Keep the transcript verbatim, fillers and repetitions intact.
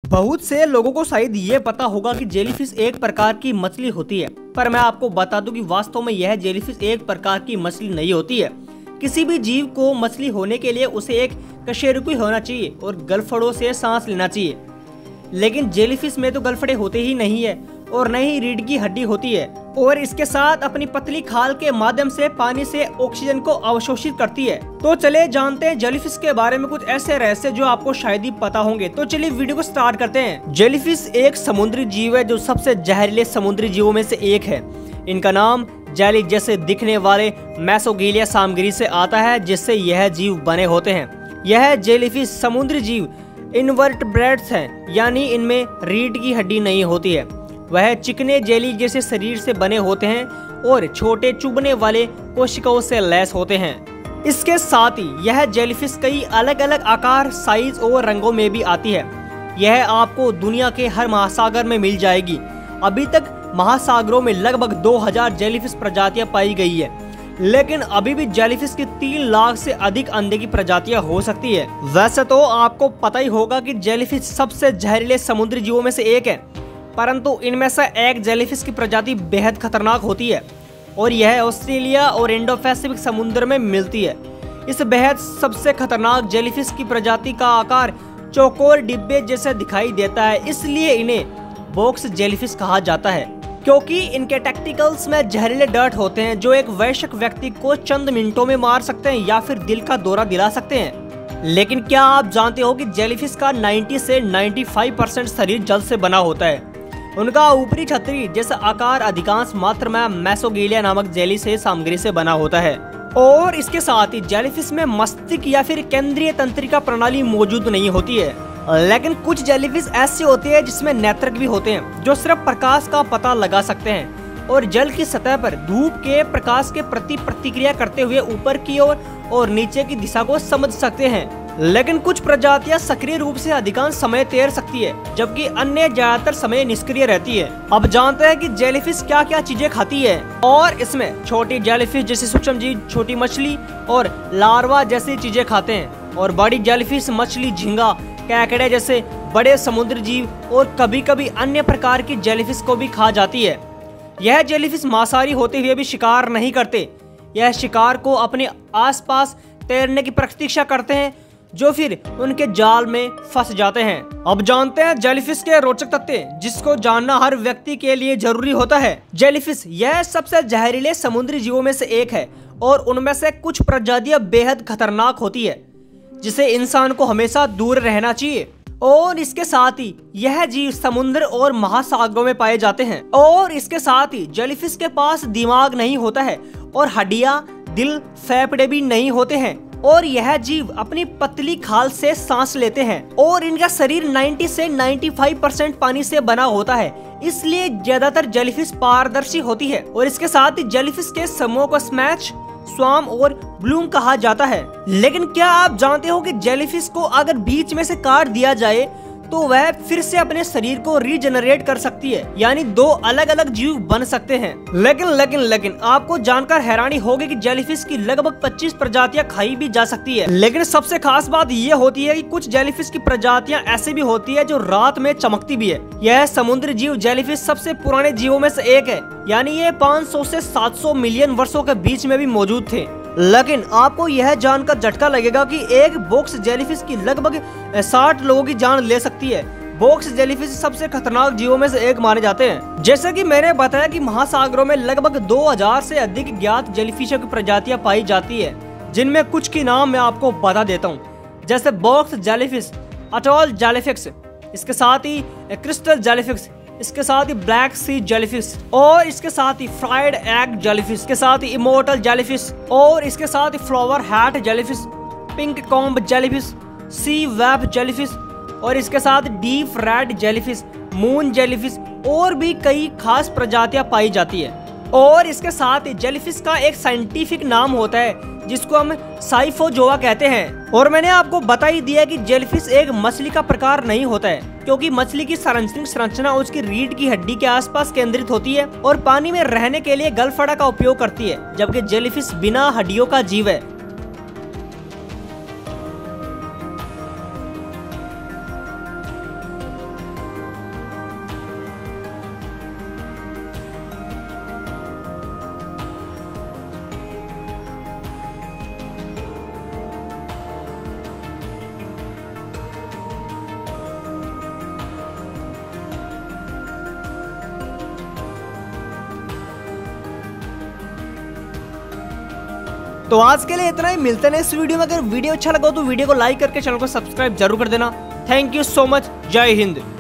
बहुत से लोगों को शायद ये पता होगा कि जेलीफिश एक प्रकार की मछली होती है, पर मैं आपको बता दूं कि वास्तव में यह जेलीफिश एक प्रकार की मछली नहीं होती है। किसी भी जीव को मछली होने के लिए उसे एक कशेरुकी होना चाहिए और गलफड़ों से सांस लेना चाहिए, लेकिन जेलीफिश में तो गलफड़े होते ही नहीं है और न ही रीढ़ की हड्डी होती है और इसके साथ अपनी पतली खाल के माध्यम से पानी से ऑक्सीजन को अवशोषित करती है। तो चले जानते हैं जेलीफिश के बारे में कुछ ऐसे रहस्य जो आपको शायद ही पता होंगे। तो चलिए वीडियो को स्टार्ट करते हैं। जेलीफिश एक समुद्री जीव है जो सबसे जहरीले समुद्री जीवों में से एक है। इनका नाम जेली जैसे दिखने वाले मेसोगीलिया सामग्री से आता है जिससे यह जीव बने होते हैं। यह जेलीफिश समुद्री जीव इनवर्टब्रेट्स हैं, यानी इनमें रीढ़ की हड्डी नहीं होती है। वह चिकने जेली जैसे शरीर से बने होते हैं और छोटे चुभने वाले कोशिकाओं से लैस होते हैं। इसके साथ ही यह जेलीफिश कई अलग अलग आकार, साइज और रंगों में भी आती है। यह आपको दुनिया के हर महासागर में मिल जाएगी। अभी तक महासागरों में लगभग दो हज़ार जेलीफिश प्रजातियां पाई गई है, लेकिन अभी भी जेलीफिश की तीन लाख से अधिक अंडे की प्रजातियां हो सकती है। वैसे तो आपको पता ही होगा कि जेलीफिश सबसे जहरीले समुद्री जीवों में से एक है, परंतु इनमें से एक जेलीफिश की प्रजाति बेहद खतरनाक होती है और यह ऑस्ट्रेलिया और इंडो पैसिफिक समुद्र में मिलती है। इस बेहद सबसे खतरनाक जेलीफिश की प्रजाति का आकार चौकोर डिब्बे जैसे दिखाई देता है, इसलिए इन्हें बॉक्स जेलीफिश कहा जाता है, क्योंकि इनके टेक्टिकल्स में जहरीले डर्ट होते हैं जो एक वयस्क व्यक्ति को चंद मिनटों में मार सकते हैं या फिर दिल का दौरा दिला सकते हैं। लेकिन क्या आप जानते हो कि जेलीफिश का नब्बे से पचानवे परसेंट शरीर जल से बना होता है। उनका ऊपरी छतरी जैसा आकार अधिकांश मात्रा में मेसोगीलिया नामक जेली से सामग्री से बना होता है और इसके साथ ही जेलीफिश में मस्तिष्क या फिर केंद्रीय तंत्रिका प्रणाली मौजूद नहीं होती है। लेकिन कुछ जेलीफिश ऐसे होते हैं जिसमें नेत्रक भी होते हैं जो सिर्फ प्रकाश का पता लगा सकते हैं और जल की सतह पर धूप के प्रकाश के प्रति प्रतिक्रिया करते हुए ऊपर की ओर और, और नीचे की दिशा को समझ सकते हैं। लेकिन कुछ प्रजातियां सक्रिय रूप से अधिकांश समय तैर सकती है, जबकि अन्य ज्यादातर समय निष्क्रिय रहती है। अब जानते हैं कि जेलीफिश क्या क्या चीजें खाती है और इसमें छोटी जेलीफिश जैसे सूक्ष्म जीव, छोटी मछली और लार्वा जैसी चीजें खाते हैं और बड़ी जेलीफिश मछली, झींगा, केकड़े जैसे बड़े समुद्री जीव और कभी कभी अन्य प्रकार की जेलीफिश को भी खा जाती है। यह जेलीफिश मांसाहारी होते हुए भी शिकार नहीं करते। यह शिकार को अपने आसपास तैरने की प्रतीक्षा करते हैं जो फिर उनके जाल में फंस जाते हैं। अब जानते हैं जेलीफिश के रोचक तथ्य जिसको जानना हर व्यक्ति के लिए जरूरी होता है। जेलीफिश यह सबसे जहरीले समुद्री जीवों में से एक है और उनमें से कुछ प्रजातियां बेहद खतरनाक होती है जिसे इंसान को हमेशा दूर रहना चाहिए। और इसके साथ ही यह जीव समुद्र और महासागरों में पाए जाते हैं और इसके साथ ही जेलीफिश के पास दिमाग नहीं होता है और हड्डियां, दिल, फेफड़े भी नहीं होते हैं और यह जीव अपनी पतली खाल से सांस लेते हैं और इनका शरीर नब्बे से पचानवे परसेंट पानी से बना होता है, इसलिए ज्यादातर जेलीफिश पारदर्शी होती है। और इसके साथ ही जेलीफिश के समूह को स्मैच, स्वाम और ब्लूम कहा जाता है। लेकिन क्या आप जानते हो कि जेलीफिश को अगर बीच में से काट दिया जाए तो वह फिर से अपने शरीर को रीजनरेट कर सकती है, यानी दो अलग अलग जीव बन सकते हैं। लेकिन लेकिन लेकिन आपको जानकर हैरानी होगी कि जेलीफिश की लगभग पच्चीस प्रजातियां खाई भी जा सकती है। लेकिन सबसे खास बात यह होती है कि कुछ जेलीफिश की प्रजातियां ऐसी भी होती है जो रात में चमकती भी है। यह समुद्री जीव जेलीफिश सबसे पुराने जीवों में से एक है, यानी ये पाँच सौ से सात सौ मिलियन वर्षों के बीच में भी मौजूद थे। लेकिन आपको यह जानकर झटका लगेगा कि एक बॉक्स जेलीफिश की लगभग साठ लोगों की जान ले सकती है। बॉक्स जेलीफिश सबसे खतरनाक जीवों में से एक माने जाते हैं। जैसे कि मैंने बताया कि महासागरों में लगभग दो हज़ार से अधिक ज्ञात जेलीफिशों की प्रजातियां पाई जाती है, जिनमें कुछ की नाम मैं आपको बता देता हूँ, जैसे बॉक्स जेलीफिश, अटॉल जेलीफिश, इसके साथ ही क्रिस्टल जेलीफिश, इसके साथ ही ब्लैक सी जेलीफिश और इसके साथ ही फ्राइड एग जेलीफिश, के साथ ही इमोर्टल जेलीफिश और इसके साथ ही flower hat jellyfish, pink comb jellyfish, sea web jellyfish और इसके साथ deep red jellyfish, moon jellyfish और भी कई खास प्रजातियां पाई जाती है। और इसके साथ ही जेलीफिश का एक साइंटिफिक नाम होता है जिसको हम साइफोजोआ कहते हैं। और मैंने आपको बता ही दिया कि जेलीफिश एक मछली का प्रकार नहीं होता है, क्योंकि मछली की सार्वजनिक संरचना उसकी रीढ़ की हड्डी के आसपास केंद्रित होती है और पानी में रहने के लिए गलफड़ा का उपयोग करती है, जबकि जेलीफिश बिना हड्डियों का जीव है। तो आज के लिए इतना ही, मिलते हैं इस वीडियो में। अगर वीडियो अच्छा लगा तो वीडियो को लाइक करके चैनल को सब्सक्राइब जरूर कर देना। Thank you so much. जय हिंद।